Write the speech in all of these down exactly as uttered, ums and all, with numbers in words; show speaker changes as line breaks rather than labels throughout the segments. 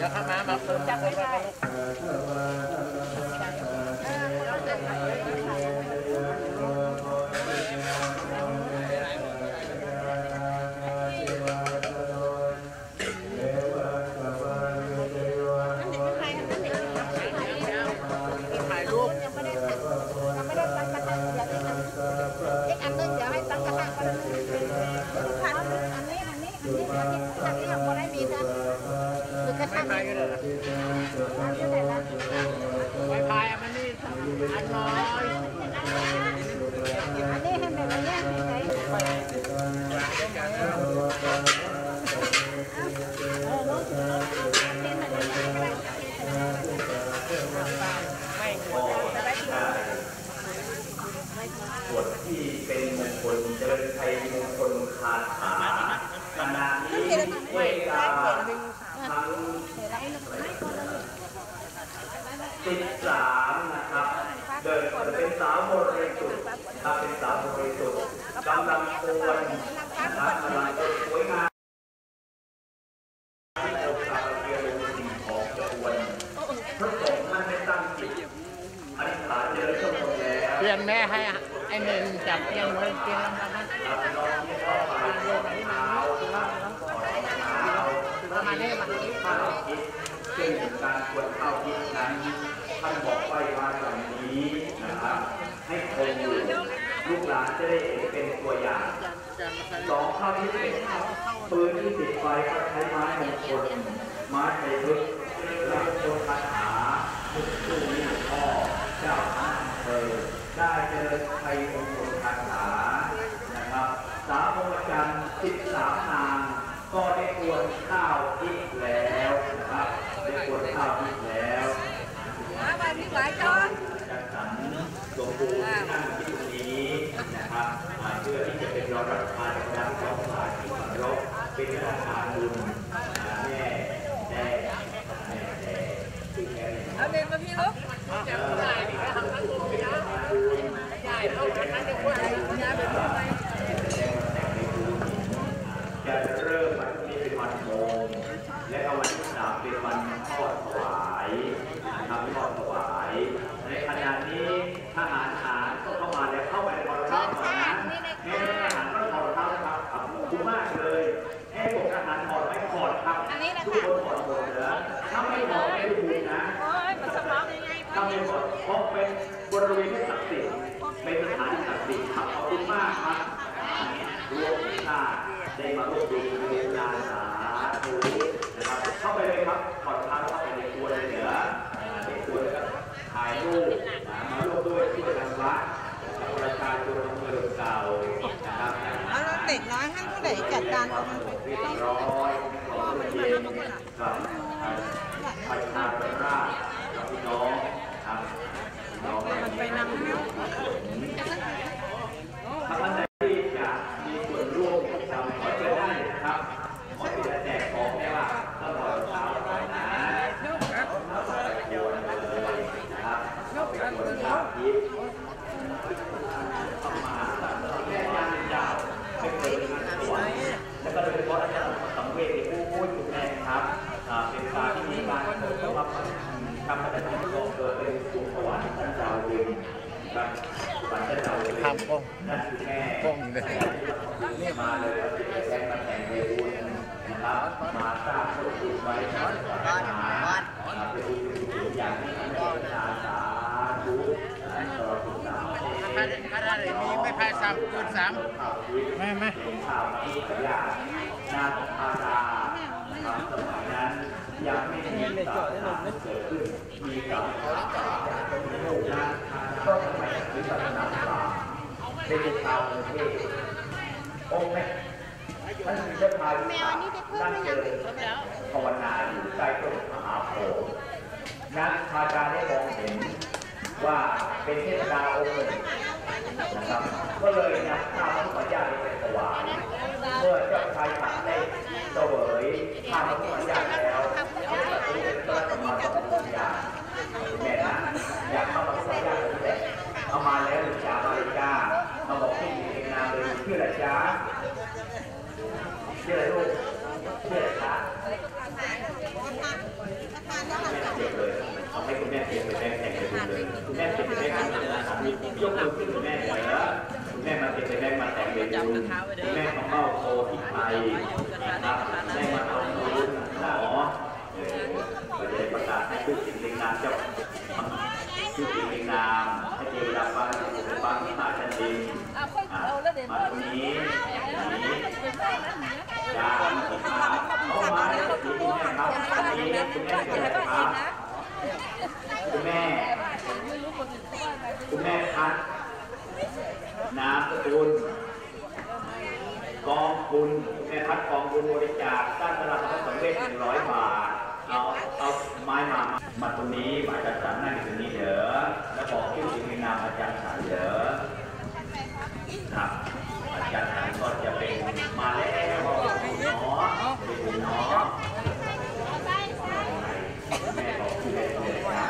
แล้วข้ามามาเพิ่มจับไม่ได้ไวไฟมันนี่อันน้อยอันนี้ให้แบบนี้
ส่วนที่เป็นมงคลเจริญไทยมงคลคาถาขณะนี้เวลาทั้งสิบสามนะครับเดินเป็นสาวบริสุทธิ์ถ้าเป็นสาวบริสุทธิ์กำลังควรนะครับกำลังสวยงามที่โอกาสเรียนรู้สิ่งของควรพระสงฆ์ท่านได้ตั้งจิตอธิษฐานเจริญสมบูรณ์แล้วเปลี่ยนแม่ให้ไอ้เนินจับเปลี่ยนไว้เปลี่ยนลำดับนั้นน้องที่เข้ามาเรียนไหนมามาเนี่ยมาที่ข้าวทิศซึ่งการควรเข้าทิศนั้นท่านบอกไว้ว่าอย่างนี้นะครับให้คงอยู่ลูกหลานจะได้เห็นเป็นตัวอย่างสองข้าวทิศเป็นปืนที่ติดไฟก็ใช้ไม้มงคลไม้ไผ่พึกและต้นคาถาทุกตู้นี้พ่อเจ้าท่านเคยได้เจริญไทยมงคลคาถานะครับสาวพรหมจรรย์สิบสามนางก็ได้ควรข้าวทิศแล้วนะครับได้ควรข้าวทิศแล้วมาไปที่หลายจอนจัดสรรหลวงปู่ที่นั่งที่ตรงนี้นะครับเพื่อที่จะเป็นรอรับทานดังของสายที่ฝันรบเป็นราชาบุญแม่แม่แม่แม่เอาเด็กมาพี่ลูกจะได้ดีก็ทำทั้งตัวนะได้เท่ากันนะเด็กว่าย้ายไปทำไมจะเริ่มวันนี้เป็นวันโมงและวันที่สามเป็นวันทอดถวายทำทอดถวายในขณะนี้ทหารหารก็เข้ามาแล้วเข้าไปในวันท้าก่อนนะแม่ทหารก็ถอดเท้าครับขอบคุณมากเลยให้พวกทหารถอดไม่ถอดครับทุกคนถอดหมดเหรอถ้าไม่ถอดไม่ได้บุญนะถ้าไม่ถอดเพราะเป็นบริเวณที่ศักดิ์สิทธิ์เป็นสถานที่ศักดิ์สิทธิ์ครับขอบคุณมากครับรวมชาติได้มาร่วมดูในงานสาธุนะครับเข้าไปเลยครับถอดเท้าเข้าไปในครัวเลยเหนือในครัวแล้วถ่ายรูปมาร่วมด้วยที่ทางวัดประชาชนเมืองเก่านะครับ
เอาเด็กน้อยให้ผู้ใดจัดการเอามันไป
เรียบร้อยของเย็นกับประชาชนราชกับพี่น้องครับน้องมันไปนำถ้าท่านใดที่จะมีส่วนร่วมกับขอเชิญได้ครับขอเชิญแจกของได้ว่าต้องรอเช้าก่อนนะเราไปโยนเลยนะครับไปโยนข้าวทิพย์เข้ามาแม่ย่างยาวเป็นเรื่องงานสวยแล้วก็โดยเฉพาะอาจารย์สังเวชผู้พูดอยู่แน่ครับเป็นการที่มีการเปิดตัวทำมาจากที่โลกเกิดเป็นสุขวัญท่านดาวดึงครับฝันท่านดาวดึงนั่นคือแม่ป้องเลยนี่มาเลยครับแจ้งมาแต่งในบุญนะครับมาสร้างธุรกิจไว้ทำศาสนาเป็นบุญเป็นอย่างที่ท่านได้สาสาธุต่อสุขสามถ้าถ้าได้มีไม่แพ้สามเกินสามไม่ไม่ข่าวที่ขยะนาคาดาสมัยนั้นยังไม่มีศาสนาเกิดขึ้นมีกับโลกนั้นก็ทำไมถึงศาสนาพราหมณ์เป็นชาวประเทศองค์แม่ท่านมีเจ้าชายนั่งเจริญภาวนาอยู่ใต้ต้นมหาโพธิ์นั้นพระอาจารย์ได้มองเห็นว่าเป็นเทพดาองค์หนึ่งนะครับก็เลยนำข้าวพระพุทธเจ้าไปถวายเมื่อเจ้าชายตัดได้เสวยข้าวพระพุทธเจ้าแล้วเจ้าตัดรู้เป็นพระธรรมพระพุทธเจ้าแม่นะอยากเข้าพระพุทธเจ้าเลยแต่เอามาแล้วหรือจ่ามาเลยจ้ามาบอกที่มีนามเลยชื่ออะไรจ้าชื่ออะไรลูกชื่ออะไรคะเป็นไปแม่แต่งไปเลยคุณแม่เป็นไปแม่กันเลยนะครับยกมือขึ้นคุณแม่เลยคุณแม่มาเป็นไปแม่มาแต่งไปดูคุณแม่ของเข้าโตที่ไทยนะครับได้มาเอาบุญหมอเออก็จะได้ประกาศให้ทุกสิ่งในนามเจ้าทุกสิ่งในนามให้เทวดาฟ้าดินฟ้าพิมพ์ชั้นดินมาตรงนี้นี้ยาที่มาเข้ามาในที่นี้นะครับอันนี้คุณแม่เกิดอะไรครับคุณแม่คุณแม่พัดน้ำสกุลกองทุนแม่พัดกองทุนบริจาคสร้างตลาดพระสมเด็จหนึ่งร้อยบาทเอาเอาไม้มามาตรงนี้หมายจัดสรรนั่งอยู่ตรงนี้เด้อแล้วบอกชื่อจริงในนามอาจารย์สารเด้อครับอาจารย์สารก็จะเป็นมาแล้วเนาะเป็นเนาะแม่บอกชื่อเลยครับ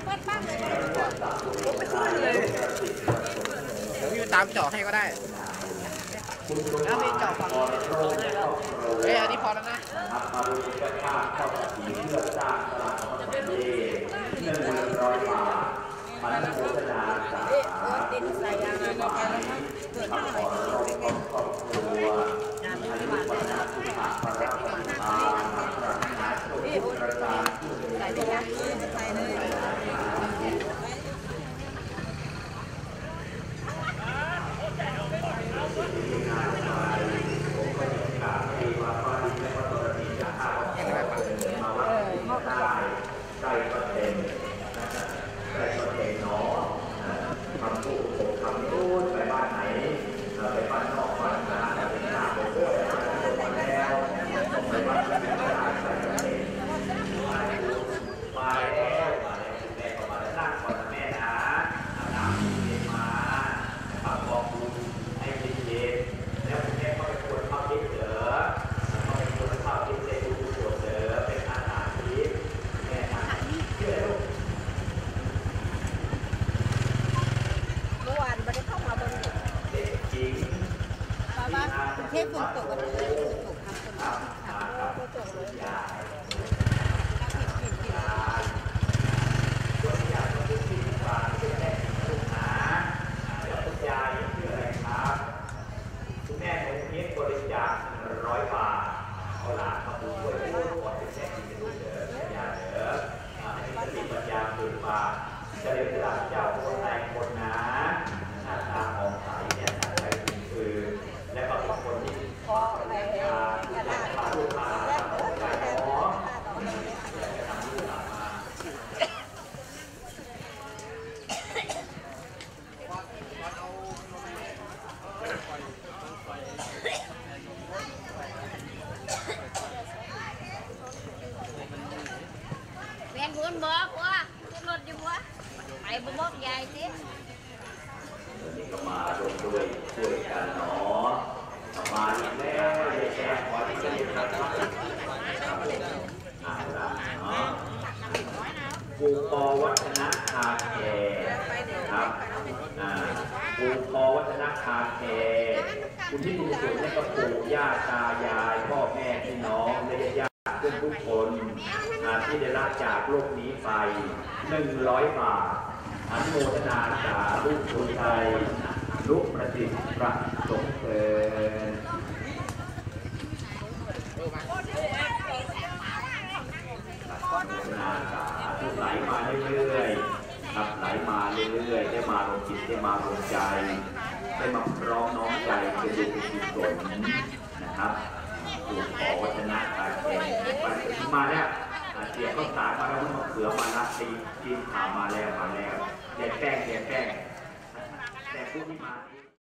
เดี๋ยวพี่ตามเจาะให้ก็ได้แล้วพี่เจาะฝั่งนี้เฮ้ยอันนี้พอแล้วนะ
มาดูเจ้าภาพเข้ากับผีเพื่อสร้างตลาดของประเทศเงินหนึ่งร้อยบาทมันโฆษณาสาขาติดใส่ยางอะไรกันนะครับเกิดอะไรขึ้นเป็นครอบครัวอายุวันนะสุขภาพพระปฏิภาณพระปฏิภาณสุขประสาทใส่ยางเลยใส่เลยใกล้ประเด็นใกล้ประเด็นเนาะทำผู้ปกครองนู้นไปบ้านไหนไปบ้านนอกบ้านนาไปหน้าไปโบ้ไปบ้านโบ้มาแล้วไปบ้านแม่ก็ได้ใกล้ประเด็นมาแล้วมาแล้วแม่ก็มาแล้วนั่งก่อนนะแม่นะอาบน้ำเย็นมาปากกองบุญให้เย็นๆแล้วแม่ก็ไปตรวจภาพที่เหลือเขาไปตรวจภาพที่เด็กดูตรวจเหลือเป็นอาหารที่
เมื่อวานไม่ได้เข้ามาบนเด็กจริงป้าบ้านเทพฝนตกกันเลยฝนตกทำคนทำก็ตกเลยผิดผิดผิด
ตัวยาตัวที่สี่บาทเป็นแม่ลูกหาแล้วคุณยายชื่ออะไรครับคุณแม่ของเพียรบริจาคร้อยบาทเอาหลานมาดูด้วยโอ้ขอเป็นแม่ที่จะดูเด้อคุณยายเด้อให้สติปัญญาตื่นมาจะเรียนตลาดเจ้าคนในคนนะหน้าตาของใสเนี่ยหน้าตาดีคือและก็เป็นคนที่พออะไรและพาลูกมาทำใจหมอจะทำลูกหลานมา
แม่บุญบอกว่าขึ้นรถอยู่วะไปบุญบอกยายสิ
วันนี้ก็มาร่วมด้วยช่วยกันเนาะมาอีกแล้วแช่ขอที่จะเรียนครับครับอ่านละเนาะปูปอวัฒนคาแคครับอ่าปูปอวัฒนคาแคคุณที่ดูสุดนี่ก็ปู่ย่าตายายพ่อแม่พี่น้องและญาติเพื่อนทุกคนที่ได้ละจากโลกนี้ไปหนึ่งร้อยบาทอนุโมทนาสาธุชนไทยลุกประดิษฐ์ประสงค์เกินนาสาธุไหลมาเรื่อยๆครับไหลมาเรื่อยๆได้มาลงจิตได้มาลงใจได้มาพร้อมน้อมใจเป็นดุจเป็นกุศลนะครับถูกขอวัฒนะการแข่งมาแล้วเสียข้าวสารมาแล้วมะเขือมาละตีกินขามาแล้วมาแล้วแดดแป้งแดดแป้งแต่ผู้ที่มา